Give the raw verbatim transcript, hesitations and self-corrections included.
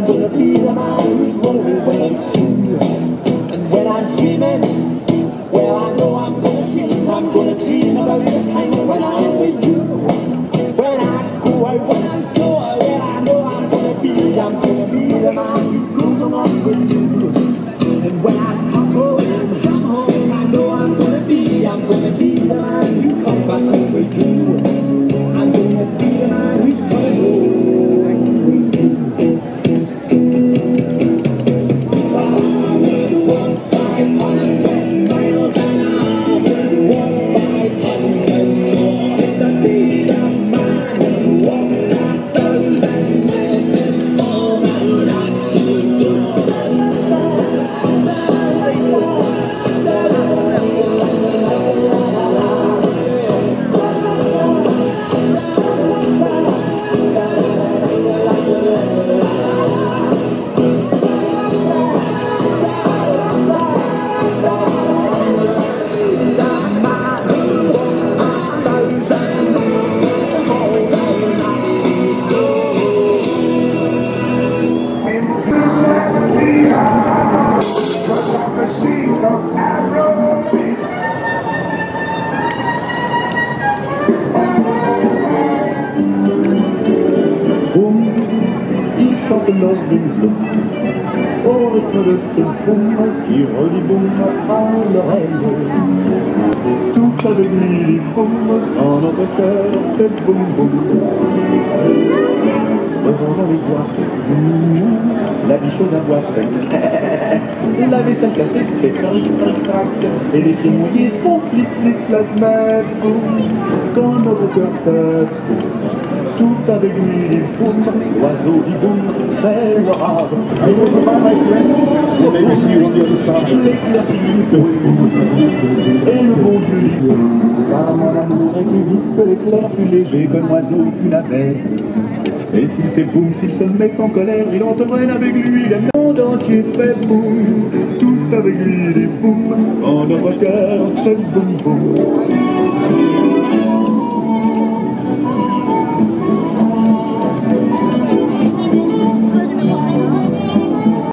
gonna be the man who's rolling when it's true. And when I'm dreaming, well, I know I'm gonna dream. I'm gonna dream about the time when I'm with you. When I go out, when I go out, well, I know I'm gonna be, I'm gonna be the man who goes along with you. And when I come home, come home, I know I'm gonna be, I'm gonna be the man who comes back home with you. I'm gonna be the man who's coming home with you. Il chante l'orgue, au rythme de ce boum qui redit boum à l'oreille. Tout avec lui, boum, dans notre cœur, fait boum boum. Devant les bois, la vie chaude à boire fait. La vaisselle cassée fait crac crac crac. Et les ciels mouillés font flic flic flac flac boum. Quand notre cœur fait tout avec lui, boum, l'oiseau dit boum, c'est l'orage. Et le copain my friend, l'éclaircie, et le bon Dieu dit boum. Car mon amour est plus vite que l'éclair, plus léger qu'un oiseau ou qu'une abeille. Et s'il fait boum, s'il se met en colère, il entraîne avec lui le monde entier fait boum. Tout avec lui dit boum, en notre cœur fait boum boum.